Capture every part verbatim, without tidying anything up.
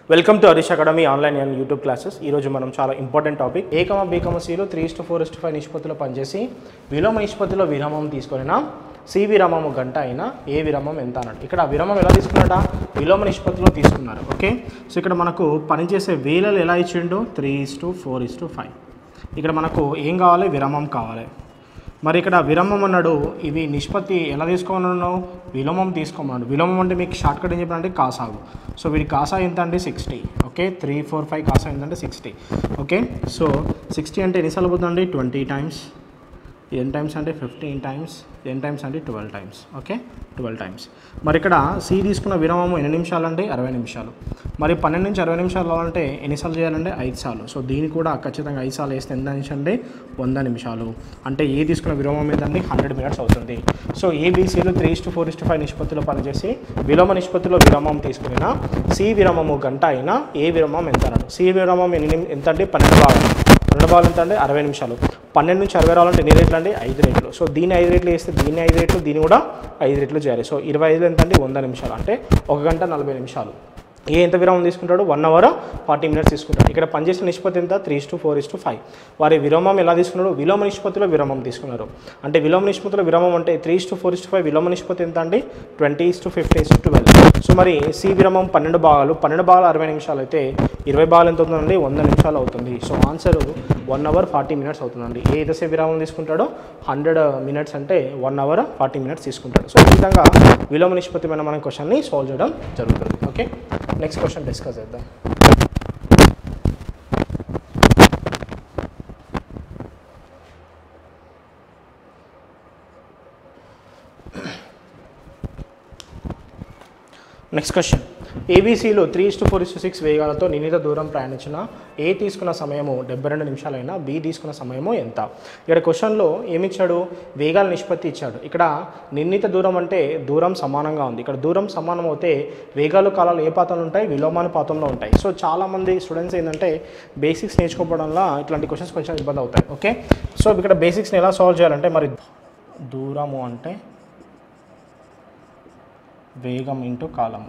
Welcome to Harish Academy online and YouTube classes. ఈరోజు మనం చాలా important topic A comma B comma సిలో three is to four is to five నిష్పత్తిలో పనిచేసి విలోమ నిష్పత్తిలో విరామం తీసుకున్న సి విరామము గంట అయినా ఏ విరామం ఎంత అన్నాడు. ఇక్కడ విరామం ఎలా తీసుకున్నాడా, విలోమ నిష్పత్తిలో తీసుకున్నారు. ఓకే, సో ఇక్కడ మనకు పనిచేసే వేలలు ఎలా ఇచ్చిండు, three is to four is to five. ఇక్కడ మనకు ఏం కావాలి, విరామం కావాలి. మరి ఇక్కడ విరామం అన్నాడు, ఇవి నిష్పత్తి ఎలా తీసుకోమన్నాడు, విలోమం తీసుకోమన్నాడు. విలోమం అంటే మీకు షార్ట్ కట్ ఏం చెప్పాలంటే కాసాగు. సో వీడి కాసా ఎంత అంటే sixty. Okay, three four five కాసా ఎంతంటే సిక్స్టీ. ఓకే, సో సిక్స్టీ అంటే ఎన్నిసార్లు పోతుందండి, ట్వంటీ టైమ్స్. ఎన్ టైమ్స్ అంటే ఫిఫ్టీన్ టైమ్స్, ఎన్ టైమ్స్ అంటే twelve times. Okay, twelve times. మరి ఇక్కడ సి తీసుకున్న విరామము ఎన్ని నిమిషాలు అంటే అరవై నిమిషాలు. మరి పన్నెండు నుంచి అరవై నిమిషాలు కావాలంటే ఎన్నిసార్లు చేయాలంటే ఐదు సార్లు. సో దీన్ని కూడా ఖచ్చితంగా ఐదు సార్లు వేస్తే ఎంత నిమిషం అంటే వంద నిమిషాలు. అంటే ఏ తీసుకున్న విరామం ఏంటంటే హండ్రెడ్ మినిట్స్ అవుతుంది. సో ఏబీసీలు three is to four is to five నిష్పత్తిలో పనిచేసి విలోమ నిష్పత్తిలో విరామం తీసుకున్న సి విరామము గంట అయినా ఏ విరామం ఎంత అన్నాడు. సి విరామం ఎన్ని ఎంత అంటే పన్నెండు భాగాలు. పన్నెండు భాగాలు ఎంత అంటే అరవై నిమిషాలు. పన్నెండు నుంచి అరవై రావాలంటే ఎన్ని రేట్లు అంటే ఐదు రేట్లు. సో దీన్ని ఐదు రేట్లు వేస్తే దీన్ని ఐదు రేట్లు, దీన్ని కూడా ఐదు రేట్లు చేయాలి. సో ఇరవై ఐదు ఎంత అంటే వంద నిమిషాలు, అంటే ఒక గంట నలభై నిమిషాలు. ఏ ఎంత విరామం తీసుకుంటాడు, వన్ అవర్ ఫార్టీ మినిట్స్ తీసుకుంటాడు. ఇక్కడ పనిచేసిన నిష్పత్తి ఎంత, three is to four is to five. వారి విరామం ఎలా తీసుకున్నాడు, విలోమ నిష్పత్తిలో విరామం తీసుకున్నారు. అంటే విలోమ నిష్పత్తిలో విరామం అంటే three is to four is to five. విలోమ నిష్పత్తి ఎంత అంటే twenty is to fifty is to twelve. So మరి సి విరామం పన్నెండు భాగాలు, పన్నెండు భాగాలు అరవై నిమిషాలు అయితే ఇరవై భాగాలు ఎంత అవుతుందండి, వంద నిమిషాలు అవుతుంది. So answer one hour forty minutes అవుతుందండి. ఏ ఎంతసేపు విరామం తీసుకుంటాడో హండ్రెడ్ మినిట్స్ అంటే వన్ అవర్ ఫార్టీ మినిట్స్ తీసుకుంటాడు. సో ఈ విధంగా విలోమ నిష్పత్తి పైన మనం క్వశ్చన్ని సాల్వ్ చేయడం జరుగుతుంది. ఓకే, నెక్స్ట్ క్వశ్చన్ డిస్కస్ చేద్దాం. నెక్స్ట్ క్వశ్చన్, ఏబీసీలో three is to four is to six వేగాలతో నిర్ణీత దూరం ప్రయాణించిన ఏ తీసుకున్న సమయము డెబ్బై రెండు నిమిషాలైనా బి తీసుకున్న సమయము ఎంత. ఇక్కడ క్వశ్చన్లో ఏమిచ్చాడు, వేగాల నిష్పత్తి ఇచ్చాడు. ఇక్కడ నిర్ణీత దూరం అంటే దూరం సమానంగా ఉంది. ఇక్కడ దూరం సమానం అవుతే వేగాలు కాలాలు ఏ పాతంలో ఉంటాయి, విలోమానుపాతంలో ఉంటాయి. సో చాలామంది స్టూడెంట్స్ ఏంటంటే బేసిక్స్ నేర్చుకోవడంలో ఇట్లాంటి క్వశ్చన్స్ కొంచెం ఇబ్బంది అవుతాయి. ఓకే, సో ఇక్కడ బేసిక్స్ని ఎలా సాల్వ్ చేయాలంటే, మరి దూరము అంటే వేగం ఇంటూ కాలము,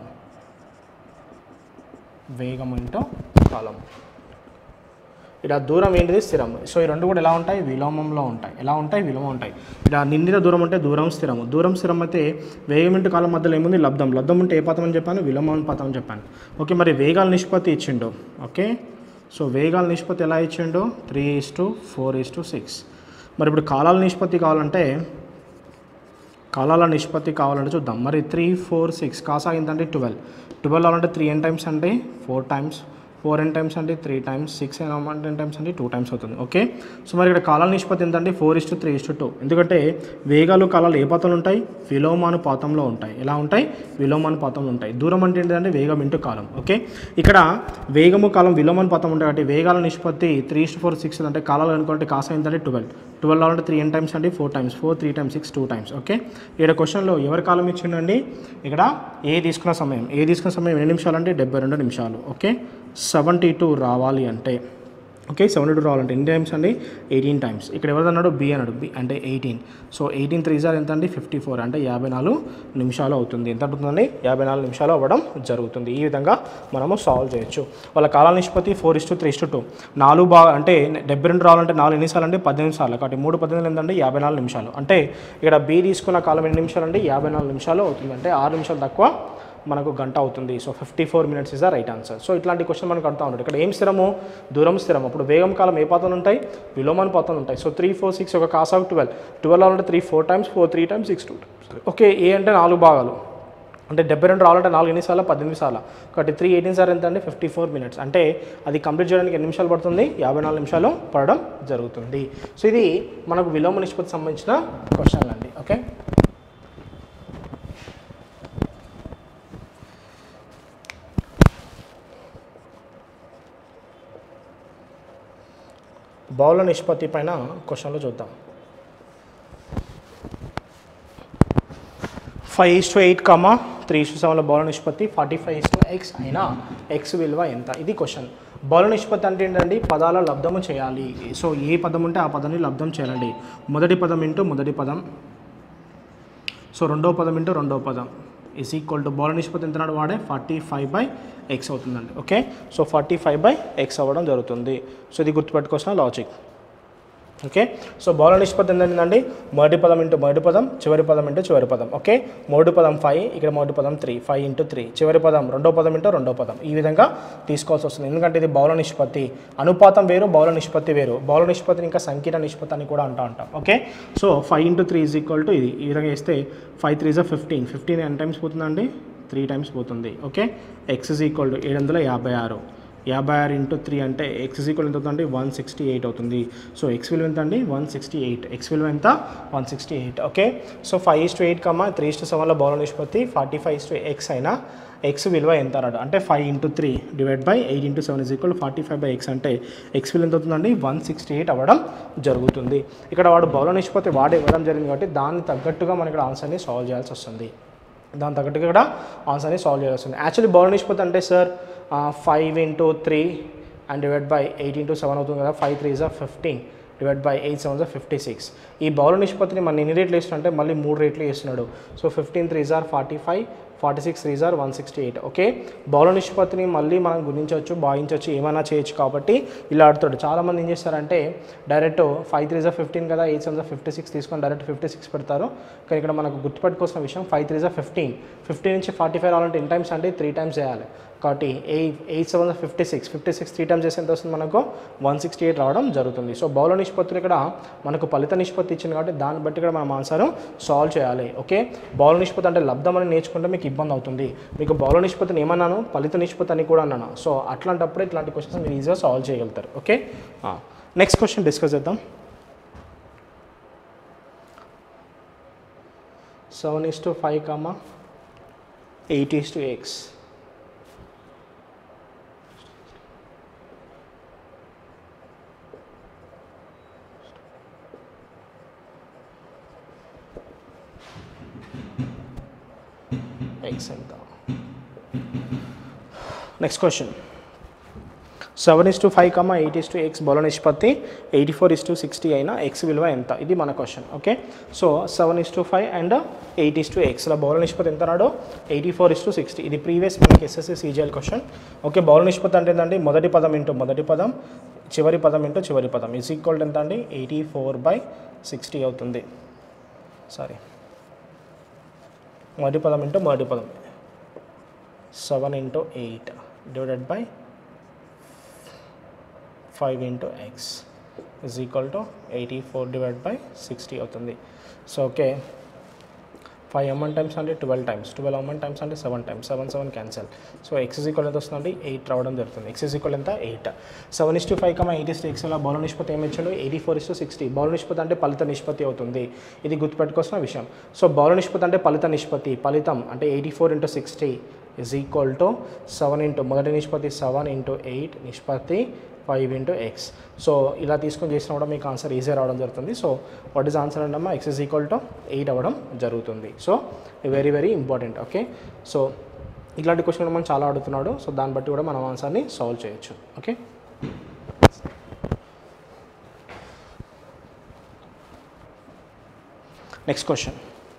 వేగం ఇంటూ కాలము. ఇక్కడ దూరం ఏంటిది, స్థిరం. సో ఈ రెండు కూడా ఎలా ఉంటాయి, విలోమంలో ఉంటాయి. ఎలా ఉంటాయి, విలోమం ఉంటాయి. ఇక్కడ నిర్ణీత దూరం అంటే దూరం స్థిరము. దూరం స్థిరం అయితే వేగం ఇంటూ కాలం మధ్యలో ఏముంది, లబ్ధం. లబ్ధం ఉంటే ఏ పాతం అని చెప్పాను, విలోమానుపాతం అని చెప్పాను. ఓకే, మరి వేగాల నిష్పత్తి ఇచ్చిండు. ఓకే, సో వేగాల నిష్పత్తి ఎలా ఇచ్చిండు, three is to four is to six. మరి ఇప్పుడు కాలాల నిష్పత్తి కావాలంటే, కాలాల నిష్పత్తి కావాలంటే చూద్దాం. మరి త్రీ ఫోర్ సిక్స్ కాసా ఏంటంటే ట్వెల్వ్. ట్వెల్వ్ అవ్వాలంటే త్రీ ఎన్ టైమ్స్ అంటే ఫోర్ టైమ్స్, ఫోర్ ఎన్ టైమ్స్ అంటే త్రీ టైమ్స్, సిక్స్ ఎన్ ఎన్ టైమ్స్ అంటే టూ టైమ్స్ అవుతుంది. ఓకే, సో మరి ఇక్కడ కాలాల నిష్పత్తి ఏంటంటే four is to three is to two. ఎందుకంటే వేగాలు కాలాలు ఏ పాతంలో ఉంటాయి, విలోమానుపాతంలో ఉంటాయి. ఎలా ఉంటాయి, విలోమానుపాతంలో ఉంటాయి. దూరం అంటే ఏంటంటే వేగం ఇంటూ కాలం. ఓకే, ఇక్కడ వేగము కాలం విలోమానుపాతం ఉంటాయి కాబట్టి వేగాల నిష్పత్తి three is to four six అంటే కాలాలు అనుకుంటే కాసా ఏంటంటే ట్వెల్వ్. ట్వెల్వ్ అంటే త్రీ ఎన్ టైమ్స్ అంటే four times, four three times six two times. Okay, ఇక్కడ క్వశ్చన్లో ఎవరి కాలం ఇచ్చిండండి, ఇక్కడ ఏ తీసుకున్న సమయం, ఏ తీసుకున్న సమయం ఎన్ని నిమిషాలు అంటే డెబ్బై రెండు నిమిషాలు. ఓకే, సెవెంటీ టూ రావాలి అంటే, ఓకే సెవెంటీ టూ రావాలంటే ఎన్ని టైమ్స్ అండి, ఎయిటీన్ టైమ్స్. ఇక్కడ ఎవరు అన్నాడు, బి అన్నాడు. బి అంటే ఎయిటీన్. సో ఎయిటీన్ త్రీ జార్ ఎంత అండి, ఫిఫ్టీ ఫోర్ అంటే యాభై నాలుగు నిమిషాలు అవుతుంది. ఎంత అవుతుందండి, యాభై నాలుగు నిమిషాలు అవ్వడం జరుగుతుంది. ఈ విధంగా మనము సాల్వ్ చేయొచ్చు. వాళ్ళ కాలాల నిష్పత్తి four is to three is to two. నాలుగు బాగా అంటే డెబ్బై రెండు రావాలంటే నాలుగు ఎన్నిసార్లు అంటే పద్దెనిమిది సార్లు. కాబట్టి మూడు పద్దెనిమిది ఏంటంటే యాభై నాలుగు నిమిషాలు. అంటే ఇక్కడ బి తీసుకున్న కాలం ఎన్ని నిమిషాలు అంటే యాభై నాలుగు నిమిషాలు అవుతుంది. అంటే ఆరు నిమిషాలు తక్కువ మనకు గంట అవుతుంది. So fifty four minutes is the right answer. So ఇట్లాంటి క్వశ్చన్ మనకు అడుగుతూ ఉంటాడు. ఇక్కడ ఏం స్థిరము, దూరం స్థిరం. అప్పుడు వేగం కాలం ఏ పాత్రలు ఉంటాయి, విలోమానుపాతంలో ఉంటాయి. సో త్రీ ఫోర్ సిక్స్ ఒక కాసాకు ట్వెల్వ్. ట్వెల్వ్ రావాలంటే three four times, four three times, six two times. Okay, A అంటే నాలుగు భాగాలు. అంటే డెబ్బై రెండు రావాలంటే నాలుగు ఎన్నిసార్లు, పద్దెనిమిది సార్లు. కాబట్టి త్రీ ఎయిటీన్ సార్ ఎంత అంటే ఫిఫ్టీ ఫోర్ మినిట్స్. అంటే అది కంప్లీట్ చేయడానికి ఎన్ని నిమిషాలు పడుతుంది, యాభై నాలుగు నిమిషాలు పడడం జరుగుతుంది. సో ఇది మనకు విలోమ నిష్పత్తి సంబంధించిన క్వశ్చన్లు అండి. ఓకే, బహుళ నిష్పత్తి పైన క్వశ్చన్లు చూద్దాం. Five is to eight comma three is to సెవెన్లో బహుళ నిష్పత్తి forty five is to x అయినా ఎక్స్ విలువ ఎంత, ఇది క్వశ్చన్. బహుళ నిష్పత్తి అంటే ఏంటండి, పదాల లబ్ధము చేయాలి. సో ఏ పదం ఉంటే ఆ పదాన్ని లబ్ధం చేయాలండి. మొదటి పదం ఇంటూ మొదటి పదం, సో రెండో పదం ఇంటూ రెండో పదం, ఈజ్ ఈక్వల్ టు బౌల నిష్పత్తి ఎంత నాడు వాడే ఫార్టీ ఫైవ్ బై ఎక్స్ అవుతుందండి. Okay, so forty five by x అవ్వడం జరుగుతుంది. సో ఇది గుర్తుపెట్టుకోవాల్సిన లాజిక్. ఓకే, సో బౌల నిష్పత్తి ఏంటండి, మొదటి పదం ఇంటూ మొదటి పదం, చివరి పదం ఇంటూ చివరి పదం. ఓకే, మొదటి పదం ఫైవ్, ఇక్కడ మొదటి పదం త్రీ, ఫైవ్ ఇంటూ త్రీ, చివరి పదం రెండో పదం ఇంటూ రెండో పదం. ఈ విధంగా తీసుకోవాల్సి వస్తుంది, ఎందుకంటే ఇది బౌల నిష్పత్తి. అనుపాతం వేరు, బౌల నిష్పత్తి వేరు. బౌల నిష్పత్తిని ఇంకా సంకీర్ణ నిష్పత్తి అని కూడా అంటూ ఉంటాం. Okay, so five into three is equal to ఇది. ఈ విధంగా వేస్తే ఫైవ్ త్రీ జా ఫిఫ్టీన్, ఫిఫ్టీన్ ఎన్ టైమ్స్ పోతుందండి, త్రీ టైమ్స్ పోతుంది. Okay, x is equal to ఏడు వందల యాభై ఆరు, యాభై ఆరు ఇంటూ త్రీ అంటే ఎక్స్ ఈజ్ ఈక్వల్ ఎంత అవుతుందండి, వన్ సిక్స్టీ ఎయిట్ అవుతుంది. సో ఎక్స్ విలువ ఎంత అండి, వన్ సిక్స్టీ ఎయిట్. ఎక్స్ విలువ ఎంత, one sixty eight. Okay, so five is to eight కమ్మా three is to సెవెన్లో బౌల నిష్పత్తి forty five is to x అయినా ఎక్స్ విలువ ఎంత అన్నాడు అంటే five into three divide by eight into seven is equal forty five by x అంటే x విలువ ఎంత అవుతుందండి, వన్ సిక్స్టీ ఎయిట్ అవ్వడం జరుగుతుంది. ఇక్కడ వాడు బౌల నిష్పత్తి వాడు ఇవ్వడం జరిగింది కాబట్టి దాన్ని తగ్గట్టుగా మనం ఇక్కడ ఆన్సర్ని సాల్వ్ చేయాల్సి వస్తుంది. దాని తగ్గట్టుగా ఇక్కడ ఆన్సర్ని సాల్వ్ చేయాల్సి వస్తుంది. యాక్చువల్లీ బౌల నిష్పత్తి అంటే sir five into three and divide by eight into seven అవుతుంది కదా, ఫైవ్ త్రీ జా fifteen divide by eight seven జా ఫిఫ్టీ సిక్స్. ఈ బౌల నిష్పత్తిని మన ఎన్ని రేట్లు వేస్తున్నాడు అంటే మళ్ళీ మూడు రేట్లు వేస్తున్నాడు. సో ఫిఫ్టీన్ త్రీ జార్ forty five, forty six three జార్ వన్ సిక్స్టీ ఎయిట్. ఓకే, బౌల నిష్పత్తిని మళ్ళీ మనం గుణించవచ్చు, భావించవచ్చు, ఏమైనా చేయొచ్చు కాబట్టి ఇలా ఆడుతాడు. చాలామంది ఏం చేస్తారంటే డైరెక్ట్ ఫైవ్ త్రీ జా ఫిఫ్టీన్ కదా, ఎయిట్ సెవెన్ జా ఫిఫ్టీ సిక్స్ తీసుకొని డైరెక్ట్ ఫిఫ్టీ సిక్స్ పెడతారు. కానీ ఇక్కడ మనకు గుర్తుపెట్టుకోవాల్సిన విషయం ఫైవ్ త్రీ జా ఫిఫ్టీన్, ఫిఫ్టీన్ నుంచి ఫార్టీ ఫైవ్ రావాలంటే ఎన్ని టైమ్స్ అంటే త్రీ టైమ్స్ చేయాలి. కాబట్టి eight eight seven fifty six, fifty six three times చేస్తే ఎంత వస్తుంది మనకు, వన్ సిక్స్టీ ఎయిట్ రావడం జరుగుతుంది. సో బౌల నిష్పత్తులు ఇక్కడ మనకు ఫలిత నిష్పత్తి ఇచ్చింది కాబట్టి దాన్ని బట్టి ఇక్కడ మనం ఆన్సర్ సాల్వ్ చేయాలి. ఓకే, బౌల నిష్పత్తి అంటే లబ్ధం అని నేర్చుకుంటే మీకు ఇబ్బంది అవుతుంది. మీకు బౌల నిష్పత్తిని ఏమన్నాను, ఫలిత నిష్పత్తి అని కూడా అన్నాను. సో అట్లాంటప్పుడు ఇట్లాంటి క్వశ్చన్స్ మీరు ఈజీగా సాల్వ్ చేయగలుగుతారు. ఓకే, నెక్స్ట్ క్వశ్చన్ డిస్కస్ చేద్దాం. Seven is to five comma eight is to x. X ఎంత. Next question, seven is to five comma eight is to x బౌల నిష్పత్తి eighty four is to sixty అయినా x విలువ ఎంత, ఇది మన question. Okay, so seven is to five and eight is to ఎక్స్లో బౌల నిష్పత్తి ఎంత నాడు, eighty four is to sixty. ఇది ప్రీవియస్ మనకి ఎస్ఎస్సి సీజీఎల్ క్వశ్చన్. ఓకే, బౌల నిష్పత్తి అంటే ఏంటండి, మొదటి పదం ఇంటూ మొదటి పదం, చివరి పదం ఇంటూ చివరి పదం ఈజ్ ఈక్వల్ టు ఎంత అండి, ఎయిటీ ఫోర్ బై సిక్స్టీ అవుతుంది. సారీ, మొదటి పదం ఇంటూ మొదటి పదం seven into eight divided by five into x is equal to eighty four divide by sixty అవుతుంది. సో ఓకే, ఫైవ్ ఎమ్ఎన్ టైమ్స్ అంటే ట్వెల్వ్ టైమ్స్, ట్వెల్వ్ ఎమ్ఎన్ టైమ్స్ అంటే seven times, seven seven cancel. So x is equal ఎంత వస్తుందండి, eight రావడం జరుగుతుంది. X is equal ఎంత, eight. Seven is to five comma eight is to ఎక్స్లో బౌల నిష్పత్తి ఏమి ఇచ్చాడు, eighty four is to sixty. బౌల నిష్పత్తి అంటే ఫలిత నిష్పత్తి అవుతుంది, ఇది గుర్తుపెట్టుకోవాల్సిన విషయం. సో బౌల నిష్పత్తి అంటే ఫలిత నిష్పత్తి, ఫలితం అంటే eighty four into sixty is equal to seven into మొదటి నిష్పత్తి సెవెన్ ఇంటూ ఎయిట్ నిష్పత్తి ఫైవ్ ఇంటూ ఎక్స్. సో ఇలా తీసుకొని చేసినా కూడా మీకు ఆన్సర్ ఈజీ రావడం జరుగుతుంది. సో వాట్ ఈస్ ఆన్సర్ అంటే అమ్మా, x is equal to eight అవ్వడం జరుగుతుంది. So very very important. Okay, so ఇట్లాంటి క్వశ్చన్ మనం చాలా అడుగుతున్నాడు. సో దాన్ని బట్టి కూడా మనం ఆన్సర్ని సాల్వ్ చేయొచ్చు. Okay, next question,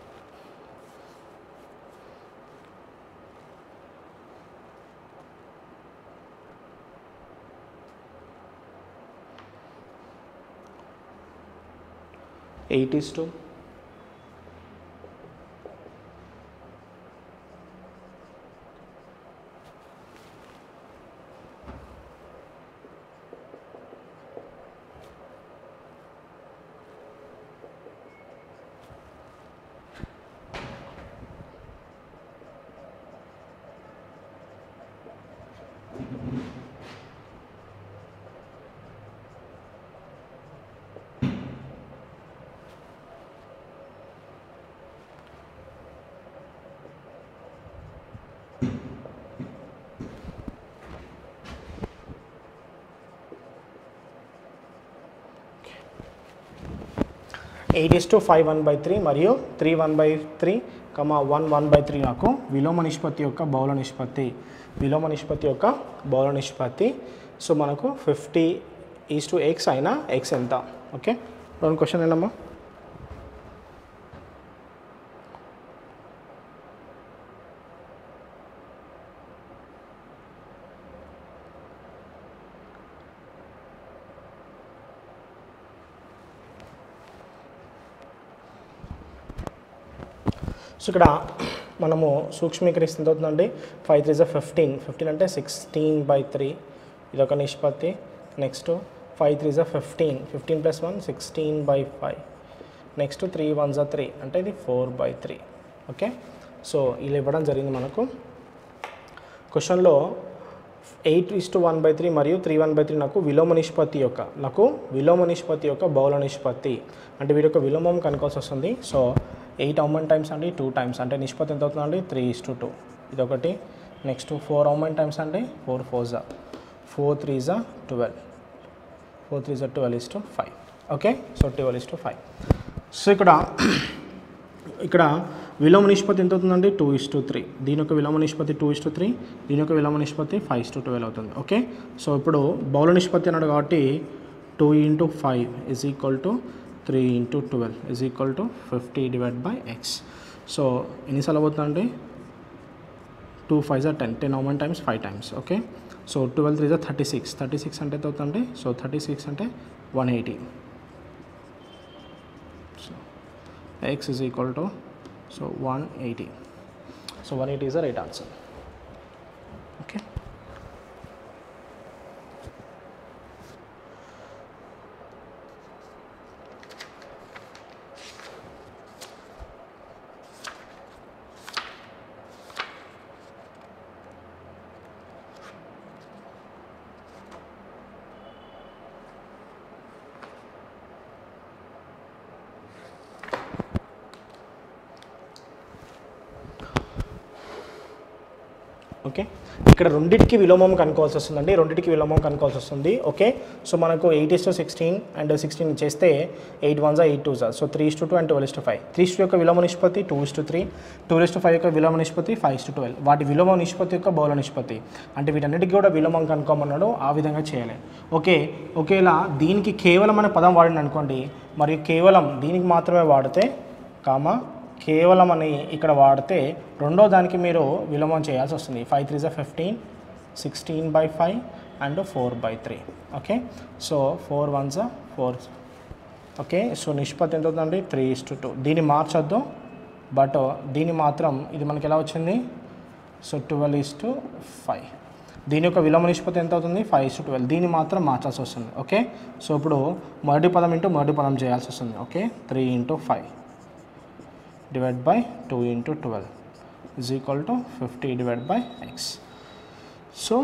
eight is to eight is to five one by three మరియు three one by three comma one one by three నాకు విలోమ నిష్పత్తి యొక్క బౌల నిష్పత్తి, విలోమ నిష్పత్తి యొక్క బౌల నిష్పత్తి. సో మనకు ఫిఫ్టీ ఈస్ టు ఎక్స్ అయినా ఎక్స్ ఎంత. ఓకే, రెండు క్వశ్చన్ ఏంటమ్మా, సో ఇక్కడ మనము సూక్ష్మీకరిస్తే ఎంత అవుతుందండి, ఫైవ్ త్రీ జా ఫిఫ్టీన్, ఫిఫ్టీన్ అంటే సిక్స్టీన్ బై త్రీ, ఇదొక నిష్పత్తి. నెక్స్ట్ ఫైవ్ త్రీ జా fifteen, fifteen plus one sixteen by five. Next three one జా త్రీ అంటే ఇది four by three. Okay, so ఇలా ఇవ్వడం జరిగింది మనకు క్వశ్చన్లో. Eight is to one by three మరియు త్రీ వన్ బై త్రీ నాకు విలోమ నిష్పత్తి యొక్క నాకు విలోమ నిష్పత్తి యొక్క బహుళ నిష్పత్తి అంటే వీటి యొక్క విలోమం కనుకోవాల్సి వస్తుంది. So eight how many times అండి, టూ టైమ్స్ అంటే నిష్పత్తి ఎంత అవుతుందండి, త్రీ ఈస్ టు టూ, ఇదొకటి. Next four how many times అంటే ఫోర్ ఫోర్ జా ఫోర్ త్రీ జా ట్వెల్వ్, ఫోర్ త్రీ జా twelve is to five. Okay, so twelve is to five. So ఇక్కడ ఇక్కడ విలోమ నిష్పత్తి ఎంత అవుతుందండి, టూ ఇస్ టు త్రీ. దీని యొక్క విలోమ నిష్పత్తి టూ ఇస్ టు త్రీ, దీని యొక్క విలోమ నిష్పత్తి ఫైవ్ ఇస్ టు ట్వెల్వ్ అవుతుంది. ఓకే, సో ఇప్పుడు బహుళ నిష్పత్తి అన్నాడు కాబట్టి two into five is equal to three into twelve is equal to fifty divide by x. So ఎన్నిసార్లు అవుతుందండి, టూ ఫైవ్ జా ten, ten how many times, five times. Okay, so twelve three జా thirty six, thirty six అంటే ఎంత అవుతుందండి, so thirty six అంటే one eighty. So x is equal to so one eighty. So one eighty is the right answer. Okay. Okay, ఇక్కడ రెండింటికి విలోమం కనుక్కోవాల్సి వస్తుందండి, రెండింటికి విలోమం కనుక్కోవాల్సి వస్తుంది. ఓకే, సో మనకు eight is to sixteen and sixteen చేస్తే ఎయిట్ వన్ జా ఎయిట్ టూ జా, so three is to two and twelve is to five. Three is to యొక్క విలోమ నిష్పత్తి two is to three, two is to five యొక్క విలోమ నిష్పత్తి five is to twelve. వాటి విలోమ నిష్పత్తి యొక్క బహుళ నిష్పత్తి అంటే వీటన్నిటికీ కూడా విలోమం కనుక్కోమన్నాడు, ఆ విధంగా చేయాలి. ఓకే, ఒకేలా దీనికి కేవలం అనే పదం వాడింది అనుకోండి, మరియు కేవలం దీనికి మాత్రమే వాడితే కామా కేవలం అని ఇక్కడ వాడితే రెండో దానికి మీరు విలోమం చేయాల్సి వస్తుంది. ఫైవ్ త్రీ జా fifteen, sixteen by five and four by three. Okay, so four one జా ఫోర్. ఓకే, సో నిష్పత్తి ఎంత అవుతుందండి, త్రీ ఇస్ టు టూ. దీన్ని మార్చొద్దు, బట్ దీన్ని మాత్రం ఇది మనకి ఎలా వచ్చింది, so twelve is to five. దీని యొక్క విలోమ నిష్పత్తి ఎంత అవుతుంది, ఫైవ్ ఇస్ టు ట్వెల్వ్. దీన్ని మాత్రం మార్చాల్సి వస్తుంది. ఓకే, సో ఇప్పుడు మొదటి పదం ఇంటూ మొదటి పదం చేయాల్సి వస్తుంది. Okay, three into five divided by two into twelve is equal to fifty divided by x. So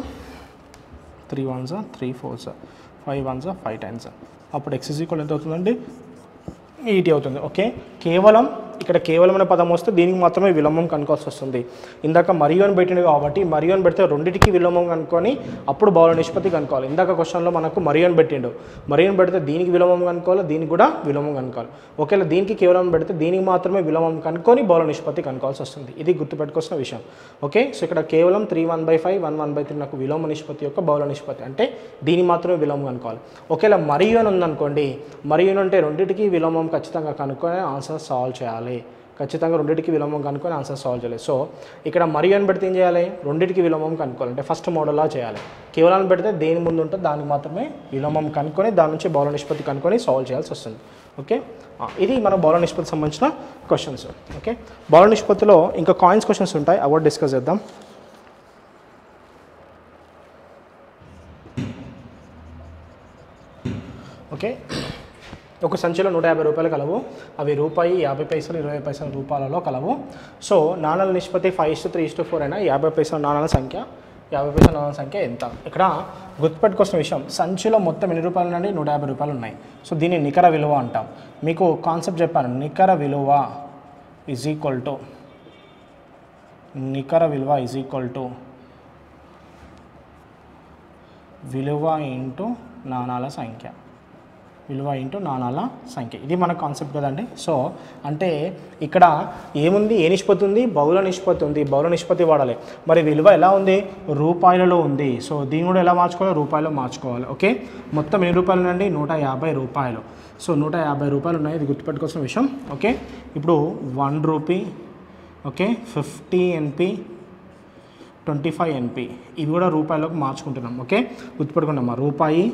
three ones are three fours are five ones are five times are. అప్పుడు x is equal ఎంత అవుతుందండి, eighty అవుతుంది. Okay, కేవలం ఇక్కడ కేవలం అనే పదం వస్తే దీనికి మాత్రమే విలోమం కనుక్కోవాల్సి వస్తుంది. ఇందాక మరియు అని పెట్టింది కాబట్టి మరియు అని పెడితే రెండింటికి విలోమం కనుక్కొని అప్పుడు బహుళ నిష్పత్తి కనుక్కోవాలి. ఇందాక క్వశ్చన్లో మనకు మరియు అని పెట్టిండు, మరియు అని పెడితే దీనికి విలోమం కనుక్కోవాలి, దీనికి కూడా విలోమం కనుక్కోవాలి. ఒకవేళ దీనికి కేవలం పెడితే దీనికి మాత్రమే విలోమం కనుక్కొని బహుళ నిష్పత్తి కనుక్కోవాల్సి వస్తుంది. ఇది గుర్తుపెట్టుకోవాల్సిన విషయం. ఓకే, సో ఇక్కడ కేవలం three one by five one one by three నాకు విలోమ నిష్పత్తి యొక్క బహుళ నిష్పత్తి అంటే దీని మాత్రమే విలోమం కనుక్కోవాలి. ఒకవేళ మరియు అని ఉందనుకోండి, మరియు అంటే రెండింటికి విలోమం ఖచ్చితంగా కనుక్కొని ఆన్సర్ సాల్వ్ చేయాలి. ఖచ్చితంగా రెండింటికి విలోమం కనుక్కొని ఆన్సర్ సాల్వ్ చేయాలి. సో ఇక్కడ మరియు అని పెడితే ఏం చేయాలి, రెండింటికి విలోమం కనుక్కోవాలంటే ఫస్ట్ మోడల్లా చేయాలి. కేవలం పెడితే దేని ముందు ఉంటే దానికి మాత్రమే విలోమం కనుక్కొని దాని నుంచి బహుళ నిష్పత్తి కనుక్కొని సాల్వ్ చేయాల్సి వస్తుంది. ఓకే, ఇది మన బహుళ నిష్పత్తి సంబంధించిన క్వశ్చన్స్. ఓకే, బహుళ నిష్పత్తిలో ఇంకా కాయిన్స్ క్వశ్చన్స్ ఉంటాయి, అవి డిస్కస్ చేద్దాం. ఓకే, ఒక సంచిలో నూట యాభై రూపాయలు కలవు, అవి రూపాయి యాభై పైసలు ఇరవై పైసల రూపాయలలో కలవు. సో నాణాల నిష్పత్తి five is to three is to four అయినా యాభై పైసల నాణాల సంఖ్య యాభై పైసల నాణాల సంఖ్య ఎంత? ఇక్కడ గుర్తుపెట్టుకోవాల్సిన విషయం, సంచిలో మొత్తం ఎన్ని రూపాయలు నుండి నూట యాభై రూపాయలు ఉన్నాయి. సో దీన్ని నికర విలువ అంటాం. మీకు కాన్సెప్ట్ చెప్పాను, నికర విలువ ఈజ్ ఈక్వల్ టు నికర విలువ ఈజ్ ఈక్వల్ టు విలువ ఇంటూ నాణాల సంఖ్య, విలువ ఇంటూ నాణాల సంఖ్య. ఇది మన కాన్సెప్ట్ కదండి. సో అంటే ఇక్కడ ఏముంది, ఏ నిష్పత్తి ఉంది, బహుళ నిష్పత్తి ఉంది. బహుళ నిష్పత్తి వాడాలి. మరి విలువ ఎలా ఉంది, రూపాయలలో ఉంది. సో దీన్ని కూడా ఎలా మార్చుకోవాలి, రూపాయలు మార్చుకోవాలి. ఓకే, మొత్తం ఎన్ని రూపాయలు ఉన్నాయండి, నూట యాభై రూపాయలు. సో నూట యాభై రూపాయలు ఉన్నాయి, ఇది గుర్తుపెట్టుకోవాల్సిన విషయం. ఓకే, ఇప్పుడు one rupee, okay, fifty NP, twenty five NP, ఇవి కూడా రూపాయలకు మార్చుకుంటున్నాం. ఓకే, గుర్తుపెట్టుకున్నామా, రూపాయి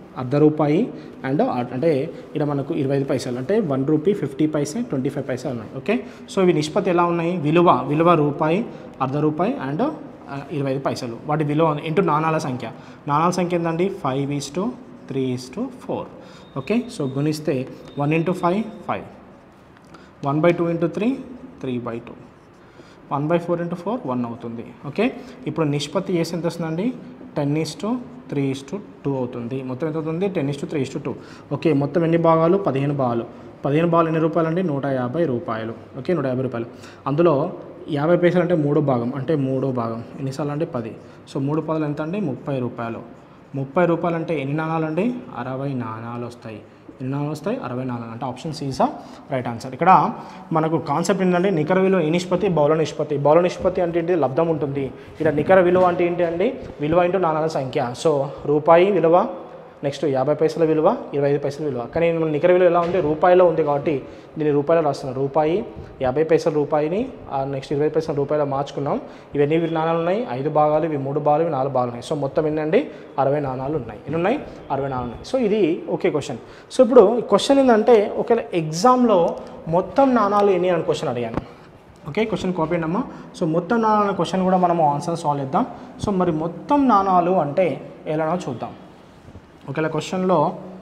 అర్ధ రూపాయి అండ్ అంటే ఇక్కడ మనకు ఇరవై ఐదు పైసలు అంటే one rupee fifty paise twenty five పైసలు ఉన్నాయి. ఓకే, సో ఇవి నిష్పత్తి ఎలా ఉన్నాయి? విలువ విలువ రూపాయి, అర్ధ రూపాయి అండ్ ఇరవై ఐదు పైసలు. వాటి విలువ ఇంటూ నాణాల సంఖ్య. నాణాల సంఖ్య ఏంటండి? Five is to three is to four. Okay, so గుణిస్తే one into five five, one by two into three three by two, one by four into four one అవుతుంది. ఓకే, ఇప్పుడు నిష్పత్తి చేసి ఎంత వస్తుందండి? Ten is to three is to two అవుతుంది. మొత్తం ఎంత అవుతుంది? Ten is to three is to two. Okay, మొత్తం ఎన్ని భాగాలు? పదిహేను భాగాలు. పదిహేను భాగాలు ఎన్ని రూపాయలు అండి? నూట యాభై రూపాయలు. ఓకే, నూట యాభై రూపాయలు. అందులో యాభై పైసలు అంటే మూడో భాగం, అంటే మూడో భాగం ఎన్నిసార్లు అంటే పది. సో మూడు పదులు ఎంత అండి? ముప్పై రూపాయలు. ముప్పై రూపాయలు అంటే ఎన్ని నాణాలు అండి? అరవై నాణాలు వస్తాయి. ఎన్ని నాణాలు వస్తాయి? అరవై నాణాలు. అంటే option C is right answer. ఇక్కడ మనకు కాన్సెప్ట్ ఏంటంటే నికర విలువ ఏ నిష్పత్తి? బహుళ నిష్పత్తి. బహుళ నిష్పత్తి అంటే ఏంటి? లబ్ధం ఉంటుంది. ఇక్కడ నికర విలువ అంటే ఏంటి అండి? విలువ ఇంటూ నాణాల సంఖ్య. సో రూపాయి విలువ, నెక్స్ట్ యాభై పైసల విలువ, ఇరవై ఐదు పైసల విలువ. కానీ నికర విలువ ఎలా ఉంది? రూపాయిలో ఉంది కాబట్టి దీన్ని రూపాయలు రాస్తున్నాం. రూపాయి, యాభై పైసల రూపాయిని నెక్స్ట్ ఇరవై పైసల రూపాయలు మార్చుకున్నాం. ఇవన్నీ నాణాలు ఉన్నాయి, ఐదు భాగాలు, ఇవి మూడు భాగాలు, ఇవి నాలుగు భాగాలు ఉన్నాయి. సో మొత్తం ఏంటండి? అరవై నాణాలు ఉన్నాయి. ఎన్ని ఉన్నాయి? అరవై నాలుగు ఉన్నాయి. సో ఇది ఓకే క్వశ్చన్. సో ఇప్పుడు క్వశ్చన్ ఏంటంటే ఒకవేళ ఎగ్జామ్లో మొత్తం నాణాలు ఎన్ని అని క్వశ్చన్ అడిగాను. ఓకే, క్వశ్చన్ కాపీ అమ్మా. సో మొత్తం నాణాల క్వశ్చన్ కూడా మనము ఆన్సర్ సాల్వ్ చేద్దాం. సో మరి మొత్తం నాణాలు అంటే ఎలానో చూద్దాం. ఒకవేళ క్వశ్చన్లో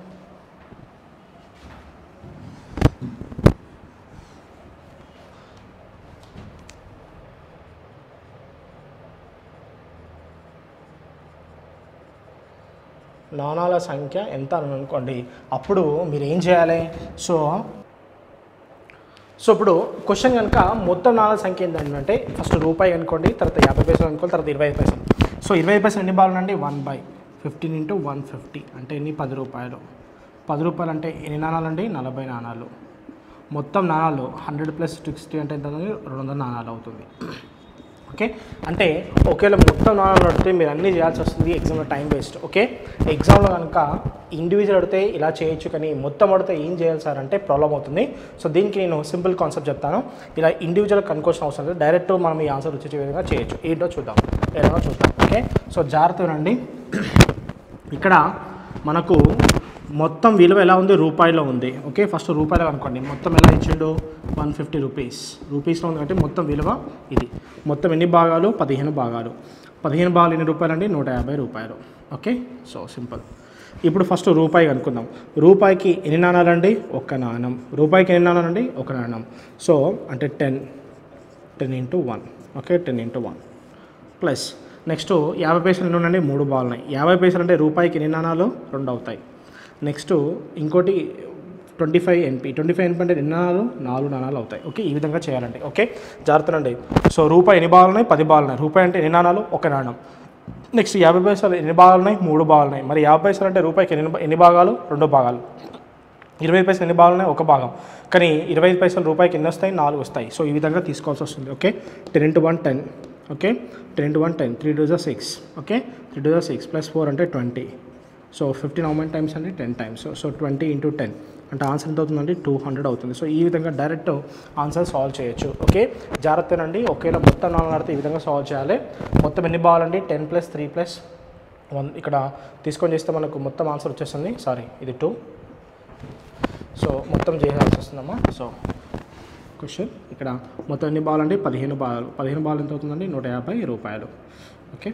నాణాల సంఖ్య ఎంత అని అనుకోండి, అప్పుడు మీరు ఏం చేయాలి? సో సో ఇప్పుడు క్వశ్చన్ కనుక మొత్తం నాణాల సంఖ్య ఏంటంటే ఫస్ట్ రూపాయి అనుకోండి, తర్వాత యాభై పైసలు అనుకోండి, తర్వాత ఇరవై ఐదు పైసలు. సో ఇరవై ఐదు పైసలు ఎన్ని బాలు అండి? One by fifteen into one fifty అంటే ఎన్ని? పది రూపాయలు. పది రూపాయలు అంటే ఎన్ని నాణాలు అండి? నలభై నాణాలు. మొత్తం నాణాలు హండ్రెడ్ ప్లస్ సిక్స్టీ అంటే ఎంత? రెండు వందల నాణాలు అవుతుంది. ఓకే, అంటే ఒకవేళ మొత్తం నాణాలు అడిగితే మీరు అన్నీ చేయాల్సి వస్తుంది. ఎగ్జామ్లో టైం వేస్ట్. ఓకే, ఎగ్జామ్లో కనుక ఇండివిజువల్ అడిగితే ఇలా చేయొచ్చు, కానీ మొత్తం అడిగితే ఏం చేయాలి సార్ అంటే ప్రాబ్లం అవుతుంది. సో దీనికి నేను సింపుల్ కాన్సెప్ట్ చెప్తాను. ఇలా ఇండివిజువల్ కనుక్కోవాల్సిన అవసరం లేదు, డైరెక్ట్ మనం ఈ ఆన్సర్ వచ్చే విధంగా చేయొచ్చు. ఏంటో చూద్దాం, ఏదైనా చూద్దాం. ఓకే, సో జాగ్రత్తగా రండి. ఇక్కడ మనకు మొత్తం విలువ ఎలా ఉంది? రూపాయిలో ఉంది. ఓకే, ఫస్ట్ రూపాయలు అనుకోండి. మొత్తం ఎలా ఇచ్చిండు? One fifty rupees. రూపీస్లో ఉంది అంటే మొత్తం విలువ ఇది. మొత్తం ఎన్ని భాగాలు? పదిహేను భాగాలు. పదిహేను భాగాలు ఎన్ని రూపాయలు అండి? నూట యాభై రూపాయలు. Okay, so simple. ఇప్పుడు ఫస్ట్ రూపాయి అనుకుందాం. రూపాయికి ఎన్ని నాణాలు అండి? ఒక్క నాణం. రూపాయికి ఎన్ని నాణాలు అండి? ఒక నాణం. సో అంటే ten ten into one. Okay, ten into one plus next యాభై పైసలు ఎన్ని ఉన్నాయండి? మూడు బాల్ ఉన్నాయి. యాభై పైసలు అంటే రూపాయికి ఎన్ని నాణాలు? రెండు అవుతాయి. నెక్స్ట్ ఇంకోటి twenty five NP. Twenty five NP అంటే ఎన్ని నాణాలు? నాలుగు నాణాలు అవుతాయి. ఓకే, ఈ విధంగా చేయాలండి. ఓకే, జాగ్రత్తనండి. సో రూపాయి ఎన్ని బాల్ ఉన్నాయి? పది బాల్ ఉన్నాయి. రూపాయి అంటే ఎన్ని నాణాలు? ఒక నాణం. నెక్స్ట్ యాభై పైసలు ఎన్ని భాగాలు ఉన్నాయి? మూడు భాగాలు ఉన్నాయి. మరి యాభై పైసలు అంటే రూపాయికి ఎన్ని ఎన్ని భాగాలు? రెండు భాగాలు. ఇరవై పైసలు ఎన్ని భాగాలు ఉన్నాయి? ఒక భాగం. కానీ ఇరవై ఐదు పైసలు రూపాయికి ఎన్ని వస్తాయి? నాలుగు వస్తాయి. సో ఈ విధంగా తీసుకోవాల్సి వస్తుంది. Okay, ten into one ten. Okay, ten into one ten, three two జా సిక్స్. ఓకే, త్రీ టూ జా సిక్స్ ప్లస్ ఫోర్ అంటే twenty. So fifteen how many times అండి? Ten times. So twenty into ten అంటే answer ఎంత అవుతుందండి? Two hundred అవుతుంది. So ఈ విధంగా డైరెక్ట్ ఆన్సర్ సాల్వ్ చేయొచ్చు. ఓకే, జాగ్రత్తనండి. ఒకేలా మొత్తం నాలుగు ఆడితే ఈ విధంగా సాల్వ్ చేయాలి. మొత్తం ఎన్ని బాగాలండి? Ten plus three plus one. ఇక్కడ తీసుకొని చేస్తే మనకు మొత్తం ఆన్సర్ వచ్చేస్తుంది. సారీ, ఇది టూ. సో మొత్తం చేయాల్సి వస్తుందమ్మా. సో క్వశ్చన్ ఇక్కడ మొత్తం ఎన్ని బాల్ అండి? పదిహేను బాలు. పదిహేను బాల్ ఎంత అవుతుందండి? నూట యాభై రూపాయలు. Okay,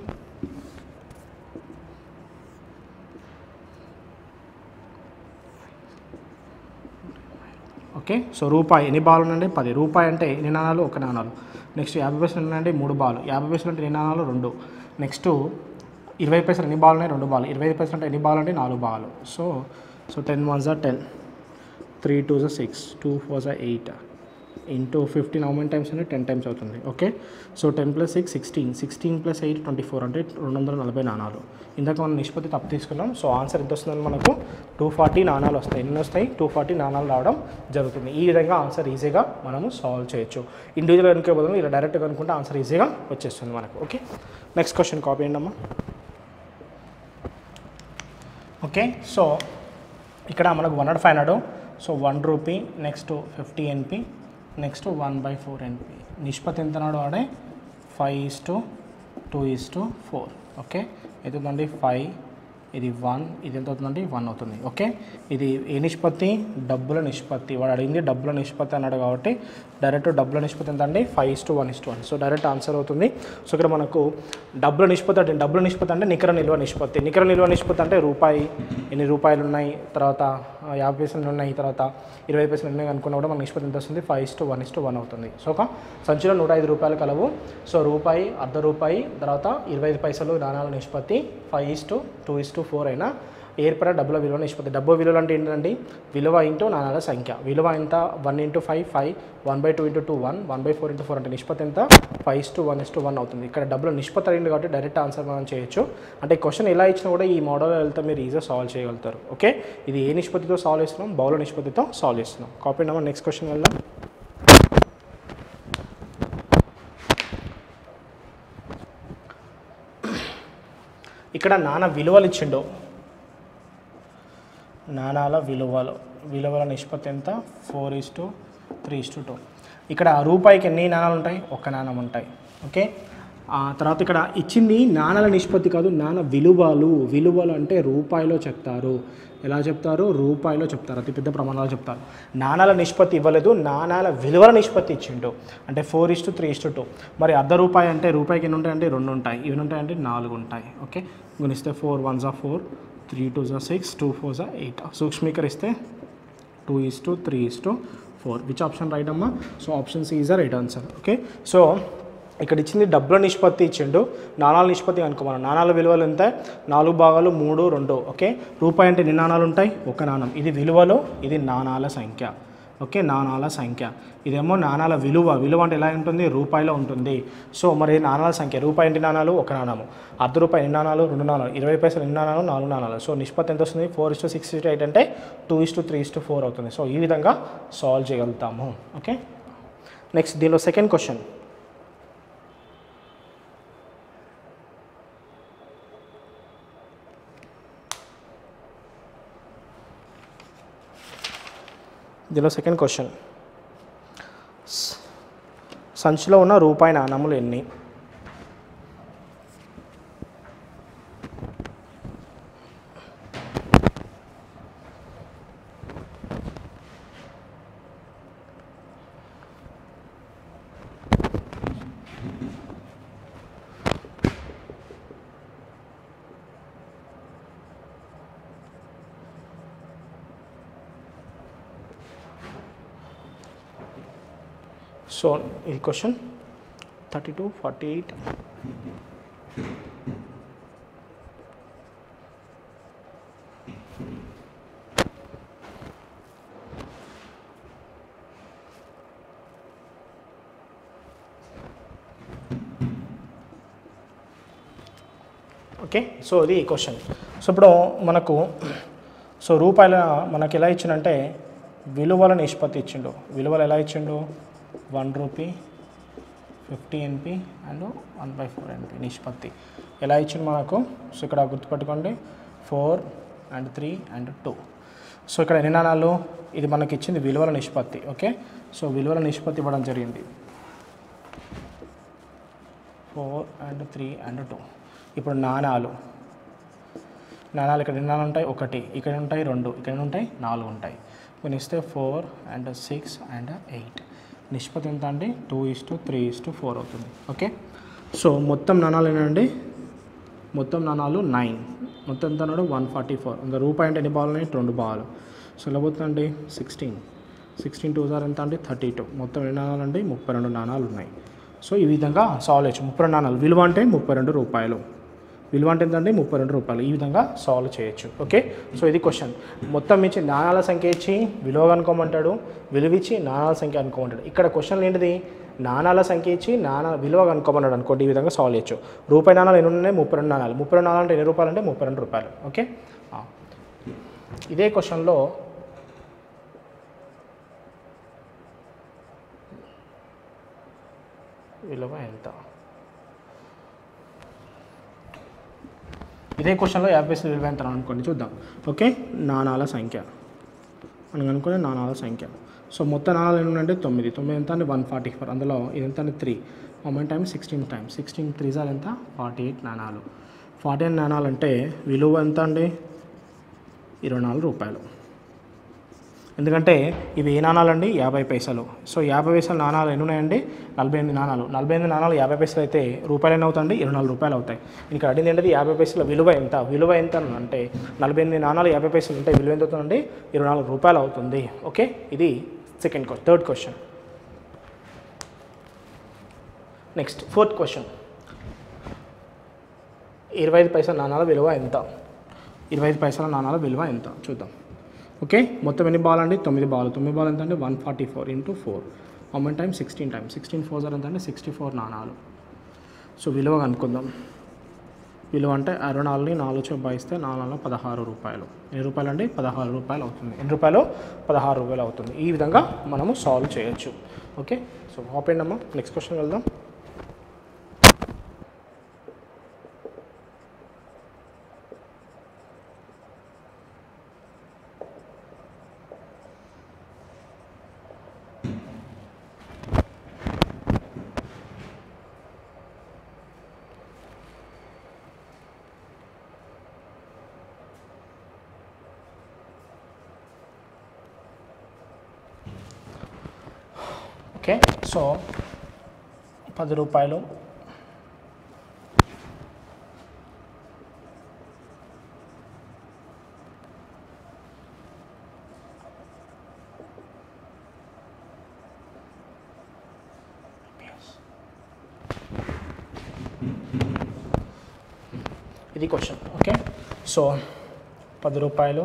okay. సో రూపాయి ఎన్ని బాలు ఉన్నాయండి? పది. రూపాయి అంటే ఎన్ని నాణాలు? ఒక నాణాలు. నెక్స్ట్ యాభై పైసలు ఉన్నాయండి? మూడు బాలు. యాభై పైసలు అంటే ఎన్ని నాణాలు? రెండు. నెక్స్ట్ ఇరవై పైసలు ఎన్ని బాలు ఉన్నాయి? రెండు బాలు. ఇరవై ఐదు పైసలు అంటే ఎన్ని బాలు అంటే? నాలుగు బాలు. సో సో టెన్ వన్ జా టెన్, త్రీ టూ జా సిక్స్, టూ ఫోర్ జా eight into fifteen how many times అంటే టెన్ టైమ్స్ అవుతుంది. Okay, so ten plus six sixteen, sixteen plus eight twenty four అంటే రెండు వందల నలభై నాణాలు. ఇందాక మనం నిష్పత్తి తప్పు తీసుకున్నాం. సో ఆన్సర్ ఎంత వస్తుందని మనకు టూ ఫార్టీ నాణాలు వస్తాయి. ఎన్ని వస్తాయి? టూ ఫార్టీ నాణాలు రావడం జరుగుతుంది. ఈ విధంగా ఆన్సర్ ఈజీగా మనము సాల్వ్ చేయొచ్చు. ఇండివిజువల్ కనుక బదులు ఇలా డైరెక్ట్గా అనుకుంటే ఆన్సర్ ఈజీగా వచ్చేస్తుంది మనకు. ఓకే, నెక్స్ట్ క్వశ్చన్ కాపీ చేయండి అమ్మా. ఓకే, సో ఇక్కడ మనకు one naught five hundred. So one rupee, next fifty NP, next one by four NP. నిష్పత్తి ఎంత నాడు వాడే? Five is to two is to four. Okay, అవుతుందండి ఫైవ్ ఇది వన్, ఇది ఎంత అవుతుందంటే వన్ అవుతుంది. ఓకే, ఇది ఏ నిష్పత్తి? డబ్బుల నిష్పత్తి. వాడు అడిగింది డబ్బుల నిష్పత్తి అన్నాడు కాబట్టి డైరెక్ట్ డబ్బుల నిష్పత్తి ఎంత అండి? Five is to one is to one. So direct answer అవుతుంది. సో ఇక్కడ మనకు డబ్బుల నిష్పత్తి అంటే డబ్బుల నిష్పత్తి అంటే నికర నిల్వ నిష్పత్తి. నికర నిల్వ నిష్పత్తి అంటే రూపాయి, ఎన్ని రూపాయలు ఉన్నాయి, తర్వాత యాభై పైసలు ఉన్నాయి, తర్వాత ఇరవై పైసలు ఉన్నాయి అనుకున్నా కూడా మన నిష్పత్తి ఎంత వస్తుంది? Five is to one is to one అవుతుంది. సో ఒక సంచిలో నూట ఐదు రూపాయలు కలవు. సో రూపాయి, అర్ధ రూపాయి, తర్వాత ఇరవై ఐదు పైసలు నాణాల నిష్పత్తి five is to two is to four అయినా ఏర్పడే డబ్బుల విలువ నిష్పత్తి. డబ్బు విలువలు అంటే ఏంటండి? విలువ ఇంటూ నాణాల సంఖ్య. విలువ ఎంత? One into five five, one by two into two one, one by four into four అంటే నిష్పత్తి ఎంత? Five is to one is to one అవుతుంది. ఇక్కడ డబ్బుల నిష్పత్తి అయింది కాబట్టి డైరెక్ట్ ఆన్సర్ మనం చేయొచ్చు. అంటే క్వశ్చన్ ఎలా ఇచ్చినా కూడా ఈ మోడల్లో వెళ్తే మీరు ఈజీగా సాల్వ్ చేయగలుగుతారు. ఓకే, ఇది ఏ నిష్పత్తితో సాల్వ్ చేస్తున్నాం? బహుళ నిష్పత్తితో సాల్వ్ చేస్తున్నాం. కాపీ నెంబర్ నెక్స్ట్ క్వశ్చన్ వెళ్దాం. ఇక్కడ నాన్న విలువలు ఇచ్చిండు. నాణాల విలువలు విలువల నిష్పత్తి ఎంత? Four is to three is to two. ఇక్కడ రూపాయికి ఎన్ని నాణాలు ఉంటాయి? ఒక నాణం ఉంటాయి. ఓకే, తర్వాత ఇక్కడ ఇచ్చింది నాణాల నిష్పత్తి కాదు, నాణ విలువలు. విలువలు అంటే రూపాయిలో చెప్తారు. ఎలా చెప్తారు? రూపాయిలో చెప్తారు, అతి పెద్ద ప్రమాణాలు చెప్తారు. నాణాల నిష్పత్తి ఇవ్వలేదు, నాణాల విలువల నిష్పత్తి ఇచ్చిండు. అంటే four is to three is to two. మరి అర్ధ రూపాయి అంటే రూపాయికి ఎన్ని ఉంటాయంటే? రెండు ఉంటాయి. ఇవి ఉంటాయంటే నాలుగు ఉంటాయి. ఓకే, గుణిస్తే ఫోర్ వన్ జా ఫోర్, త్రీ టూ జా సిక్స్, టూ ఫోర్ జా ఎయిట్. సూక్ష్మీకరిస్తే two is to three is to four. Which option right అమ్మా? So option C is the right answer. Okay, so ఇక్కడ ఇచ్చింది డబ్బుల నిష్పత్తి ఇచ్చిండు, నాణాల నిష్పత్తి అనుకోమని. నాణాల విలువలు ఎంత? నాలుగు భాగాలు మూడు రెండు. ఓకే, రూపాయి అంటే ఎన్ని నాణాలు ఉంటాయి? ఒక నాణం. ఇది విలువలు, ఇది నాణాల సంఖ్య. ఓకే, నాణాల సంఖ్య. ఇదేమో నాణాల విలువ. విలువ అంటే ఎలా ఉంటుంది? రూపాయిలో ఉంటుంది. సో మరి నాణాల సంఖ్య. రూపాయి ఎన్ని నాణాలు? ఒక నాణము. అర్ధ రూపాయి ఎన్ని నాణాలు? రెండు నాణాలు. ఇరవై పైసలు ఎన్ని నాణాలు? నాలుగు నాణాలు. సో నిష్పత్తి ఎంత వస్తుంది? Four is to six is to eight అంటే two is to three is to four అవుతుంది. సో ఈ విధంగా సాల్వ్ చేయగలుగుతాము. ఓకే, నెక్స్ట్ దీనిలో సెకండ్ క్వశ్చన్. దీనిలో సెకండ్ క్వశ్చన్, సంచిలో ఉన్న రూపాయి నాణములు ఎన్ని? సో ఈ question thirty two forty eight okay. So ఇది క్వశ్చన్. సో ఇప్పుడు మనకు సో రూపాయల మనకి ఎలా ఇచ్చిండంటే విలువల నిష్పత్తి ఇచ్చిండు. విలువలు ఎలా ఇచ్చిండు? One rupee, fifty NP and one by four NP నిష్పత్తి ఎలా ఇచ్చిండు మనకు? సో ఇక్కడ గుర్తుపెట్టుకోండి, four and three and two. So ఇక్కడ ఎన్ని నాణాలు? ఇది మనకి ఇచ్చింది విలువల నిష్పత్తి. ఓకే, సో విలువల నిష్పత్తి ఇవ్వడం జరిగింది four and three and two. ఇప్పుడు నాణాలు నాణాలు ఇక్కడ ఎన్ని నాణాలు ఉంటాయి? ఒకటి. ఇక్కడ ఉంటాయి రెండు. ఇక్కడ ఉంటాయి నాలుగు ఉంటాయి. కొన్ని ఇస్తే four and six and eight. నిష్పత్తి ఎంత అండి? Two is to three is to four అవుతుంది. ఓకే, సో మొత్తం నాణాలు ఏంటండి? మొత్తం నాణాలు నైన్. మొత్తం ఎంత అన్నాడు? One forty four. ఇంకా రూపాయి అంటే ఎన్ని బాల్ ఉన్నాయి? రెండు బాలు. సో ఎలా పోతుందండి? సిక్స్టీన్. సిక్స్టీన్ టూ సార్ ఎంత అంటే థర్టీ టూ. మొత్తం ఎన్ని నాణాలు అండి? ముప్పై రెండు నాణాలు ఉన్నాయి. సో ఈ విధంగా సాల్వ్ చేయొచ్చు. ముప్పై రెండు నాణాలు విలువ అంటే ముప్పై రెండు రూపాయలు. విలువ అంటే ఎంతండి? ముప్పై రెండు రూపాయలు. ఈ విధంగా సాల్వ్ చేయొచ్చు. ఓకే, సో ఇది క్వశ్చన్. మొత్తం ఇచ్చి నాణాల సంఖ్య ఇచ్చి విలువ కనుక్కోమంటాడు, విలువ ఇచ్చి నాణాల సంఖ్య అనుకోమంటాడు. ఇక్కడ క్వశ్చన్ ఏంటిది? నాణాల సంఖ్య ఇచ్చి నాణా విలువ కనుక్కోమన్నాడు అనుకోండి. ఈ విధంగా సాల్వ్ చేయొచ్చు. రూపాయి నాణాలు ఎన్ని ఉన్నాయి? ముప్పై రెండు నాణాలు. ముప్పై రెండు నాణాలు అంటే ఎన్ని రూపాయలు అంటే ముప్పై రెండు రూపాయలు. ఓకే, ఇదే క్వశ్చన్లో విలువ ఎంత? ఇదే క్వశ్చన్లో యాభై పైసలు విలువ ఎంత అనుకోండి, చూద్దాం. ఓకే, నాణాల సంఖ్య మనం అనుకునే నాణాల సంఖ్య. సో మొత్తం నాణాలు ఎన్ని అంటే తొమ్మిది. తొమ్మిది ఎంత అంటే వన్ ఫార్టీ ఫోర్. అందులో ఇది ఎంత అంటే three. Moment time sixteen times. Sixteen three జార్ ఎంత? ఫార్టీ ఎయిట్ నాణాలు. ఫార్టీ నైన్ నాణాలు అంటే విలువ ఎంత అండి? ఇరవై నాలుగు రూపాయలు. ఎందుకంటే ఇవి ఏ నాణాలండి? యాభై పైసలు. సో యాభై పైసలు నాణాలు ఎన్ని ఉన్నాయండి? నలభై ఎనిమిది నాణాలు. నలభై ఎనిమిది నాణాలు యాభై పైసలు అయితే రూపాయలు ఎన్ని అవుతాయండి? ఇరవై నాలుగు రూపాయలు అవుతాయి. ఇంకా అడిగింది ఏంటంటే యాభై పైసల విలువ ఎంత? విలువ ఎంత అంటే నలభై ఎనిమిది నాణాలు యాభై పైసలు ఉంటే విలువ ఎంత అవుతుందండి? ఇరవై నాలుగు రూపాయలు అవుతుంది. ఓకే, ఇది second question. Third question. Next fourth question. ఇరవై ఐదు పైసల నాణాల విలువ ఎంత? ఇరవై ఐదు పైసల నాణాల విలువ ఎంత చూద్దాం. ఓకే, మొత్తం ఎన్ని బాల్ అండి? తొమ్మిది బాల్. తొమ్మిది బాల్ ఎంత అంటే one forty four into four one time sixteen times sixteen four జార్ ఎంత అంటే సిక్స్టీ ఫోర్ నాణాలు. సో విలువ కనుక్కుందాం. విలువ అంటే అరవై నాలుగుని నాలుగు చొప్ప ఇస్తే నాలుగు పదహారు రూపాయలు. ఎన్ని రూపాయలు అండి? పదహారు రూపాయలు అవుతుంది. ఎన్ని రూపాయలు? పదహారు రూపాయలు అవుతుంది. ఈ విధంగా మనము సాల్వ్ చేయొచ్చు. ఓకే, సో ఆపేయండి అమ్మా. నెక్స్ట్ క్వశ్చన్ వెళ్దాం. ఓకే, సో పది రూపాయలు ఇది క్వశ్చన్. ఓకే, సో పది రూపాయలు,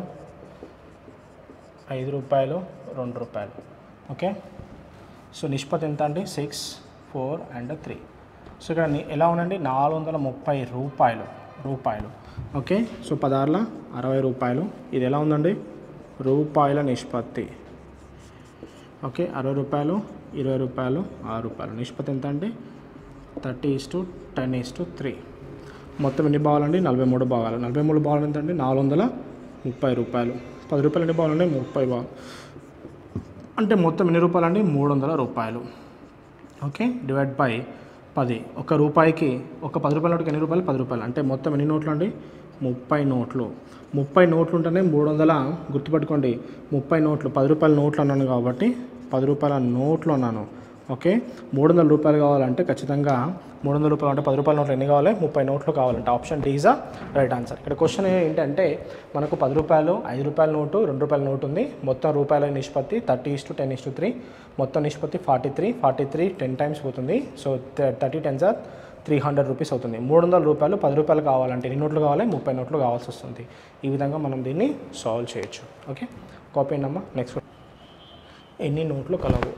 ఐదు రూపాయలు, రెండు రూపాయలు. ఓకే, సో నిష్పత్తి ఎంత అండి? Six four and three. So ఇక్కడ ఎలా ఉందండి? నాలుగు వందల ముప్పై రూపాయలు రూపాయలు ఓకే, సో పదార్ల అరవై రూపాయలు. ఇది ఎలా ఉందండి? రూపాయల నిష్పత్తి. ఓకే, అరవై రూపాయలు, ఇరవై రూపాయలు, ఆరు రూపాయలు. నిష్పత్తి ఎంత అంటే thirty is to ten is to three. మొత్తం ఎన్ని భాగాలండి? నలభై మూడు భాగాలు. నలభై మూడు భాగాలు ఎంత అండి? నాలుగు వందల ముప్పై రూపాయలు. పది రూపాయలు ఎన్ని భాగాలు అండి? ముప్పై భాగాలు. అంటే మొత్తం ఎన్ని రూపాయలు అండి? మూడు వందల రూపాయలు. ఓకే, డివైడ్ బై పది. ఒక రూపాయికి ఒక పది రూపాయల నోటుకి ఎన్ని రూపాయలు? పది రూపాయలు. అంటే మొత్తం ఎన్ని నోట్లు అండి? ముప్పై నోట్లు. ముప్పై నోట్లు ఉంటేనే మూడు వందల. గుర్తుపెట్టుకోండి, ముప్పై నోట్లు. పది రూపాయల నోట్లు అన్నాను కాబట్టి పది రూపాయల నోట్లు అన్నాను. ఓకే, మూడు వందల రూపాయలు కావాలంటే ఖచ్చితంగా మూడు వందల రూపాయలు అంటే పది రూపాయల నోట్లు ఎన్ని కావాలి? ముప్పై నోట్లు కావాలంటే option D is the right answer. ఇక్కడ క్వశ్చన్ ఏంటంటే మనకు పది రూపాయలు, ఐదు రూపాయల నోటు, రెండు రూపాయల నోటు ఉంది. మొత్తం రూపాయల నిష్పత్తి thirty is to ten is to three. మొత్తం నిష్పత్తి forty three forty three ten times పోతుంది. So thirty tens are three hundred rupees అవుతుంది. మూడు వందల రూపాయలు పది రూపాయలు కావాలంటే ఎన్ని నోట్లు కావాలి? ముప్పై నోట్లు కావాల్సి వస్తుంది. ఈ విధంగా మనం దీన్ని సాల్వ్ చేయొచ్చు. ఓకే, కాపీ అమ్మా. నెక్స్ట్, ఎన్ని నోట్లు కలవు?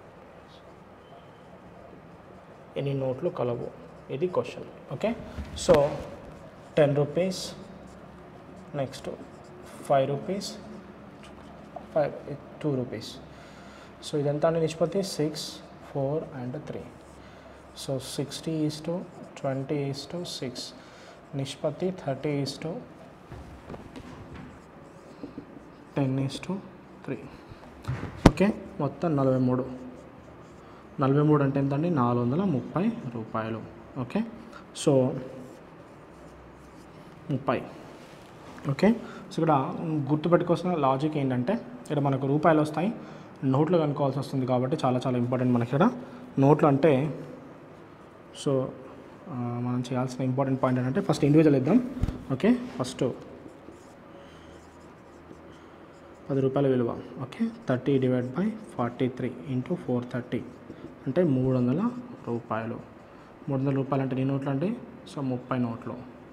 ఎన్ని నోట్లు కలవు? ఇది question. Okay, so ten rupees, next five rupees, five two rupees. So ఇదంతా నిష్పత్తి six four and three. So sixty is to twenty is to six. నిష్పత్తి thirty is to ten is to three. Okay, మొత్తం నలభై మూడు. నలభై మూడు అంటే ఎంతండి? నాలుగు వందల ముప్పై రూపాయలు. ఓకే, సో ముప్పై. ఓకే, సో ఇక్కడ గుర్తుపెట్టుకోవాల్సిన లాజిక్ ఏంటంటే ఇక్కడ మనకు రూపాయలు వస్తాయి, నోట్లు కనుక్కోవాల్సి వస్తుంది. కాబట్టి చాలా చాలా ఇంపార్టెంట్ మనకి ఇక్కడ నోట్లు అంటే. సో మనం చేయాల్సిన ఇంపార్టెంట్ పాయింట్ ఏంటంటే ఫస్ట్ ఇండివిజువల్ ఇద్దాం. ఓకే, ఫస్ట్ పది రూపాయల విలువ. Okay, thirty divide by forty three into four thirty అంటే మూడు వందల రూపాయలు. మూడు వందల రూపాయలు అంటే ఎన్ని నోట్లు అండి? సో ముప్పై నోట్లు.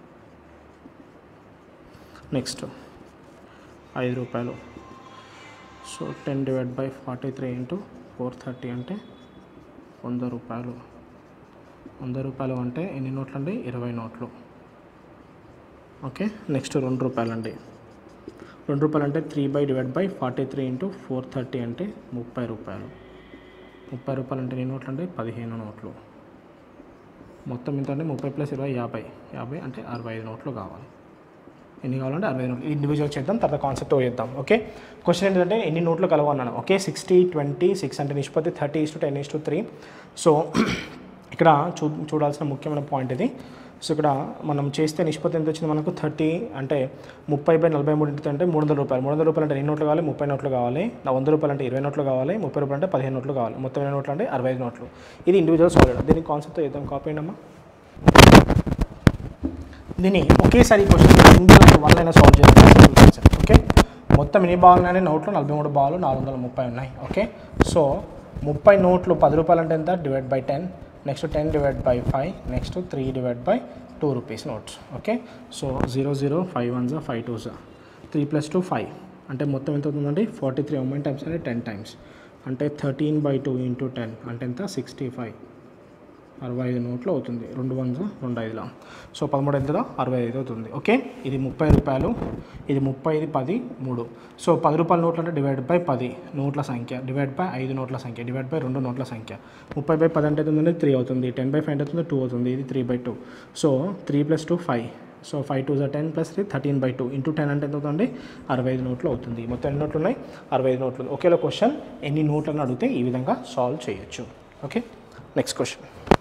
నెక్స్ట్ ఐదు రూపాయలు. So ten divide by forty three into four thirty అంటే వంద రూపాయలు. వంద రూపాయలు అంటే ఎన్ని నోట్లు అండి? ఇరవై నోట్లు. ఓకే, నెక్స్ట్ రెండు రూపాయలు అండి. రెండు రూపాయలు అంటే three by divide by forty three into four thirty అంటే ముప్పై రూపాయలు. ముప్పై రూపాయలు అంటే ఎన్ని నోట్లు అండి? పదిహేను నోట్లు. మొత్తం ఎంత అంటే ముప్పై ప్లస్ ఇరవై యాభై. యాభై అంటే అరవై ఐదు నోట్లు కావాలి. ఎన్ని కావాలంటే అరవై ఐదు నోట్లు. ఇండివిజువల్ చేద్దాం, తర్వాత కాన్సెప్ట్ చేద్దాం. ఓకే, క్వశ్చన్ ఏంటంటే ఎన్ని నోట్లు కలవు అన్నాను. ఓకే, సిక్స్టీ ట్వంటీ సిక్స్ అంటే నిష్పత్తి thirty is to ten is to three. So ఇక్కడ చూ చూడాల్సిన ముఖ్యమైన పాయింట్ ఇది. సో ఇక్కడ మనం చేస్తే నిష్పత్తి ఎంత వచ్చింది మనకు థర్టీ అంటే ముప్పై బై నలభై మూడు ఇంటి అంటే మూడు వందల రూపాయలు మూడు వందల రూపాయలు అంటే ఎన్ని నోట్లు కావాలి ముప్పై నోట్లు కావాలి నా వంద రూపాయలు అంటే ఇరవై నోట్లు కావాలి ముప్పై రూపాయలు అంటే పదిహేను నోట్లు కావాలి మొత్తం ఎన్ని నోట్లు అంటే అరవై ఐదు నోట్లు ఇది ఇండివిజువల్ సాల్వ్ దీనికి కాన్సెప్ట్ చేద్దాం కాపీ అమ్మా దీన్ని ఒకేసారి క్వశ్చన్ సింగిల్ వన్ అయినా సాల్వ్ చేద్దాం ఓకే మొత్తం ఎన్ని బాల్ ఉన్నాయని నోట్లు నలభై మూడు బాలు నాలుగు వందల ముప్పై ఉన్నాయి ఓకే సో ముప్పై నోట్లు పది రూపాయలు అంటే ఎంత divide by ten next ten divide by five next three divide by two rupees notes okay so zero zero five one జా ఫైవ్ టూ జా త్రీ ప్లస్ టూ ఫైవ్ అంటే మొత్తం ఎంత అవుతుందండి ఫార్టీ త్రీ అమౌంట్ టైమ్స్ అంటే ten times అంటే thirteen by two into ten అంటే ఎంత సిక్స్టీ ఫైవ్ అరవై ఐదు నోట్లు అవుతుంది రెండు వంద రెండు ఐదులో సో పదమూడు ఎంతదా అరవై ఐదు అవుతుంది ఓకే ఇది ముప్పై రూపాయలు ఇది ముప్పై ఇది పది మూడు సో పది రూపాయల నోట్లు అంటే డివైడ్ బై పది నోట్ల సంఖ్య డివైడ్ బై ఐదు నోట్ల సంఖ్య డివైడ్ బై రెండు నోట్ల సంఖ్య ముప్పై బై పది అంటే అవుతుంది త్రీ అవుతుంది టెన్ బై ఫైవ్ అంటే అవుతుంది టూ అవుతుంది ఇది three by two so three plus two five so five two జా ten plus three thirteen by two into ten అంటే ఎంత అవుతుంది అరవై ఐదు నోట్లు అవుతుంది మొత్తం ఎన్ని నోట్లు ఉన్నాయి అరవై ఐదు నోట్లు ఒకేలా క్వశ్చన్ ఎన్ని నోట్లను అడిగితే ఈ విధంగా సాల్వ్ చేయొచ్చు ఓకే నెక్స్ట్ క్వశ్చన్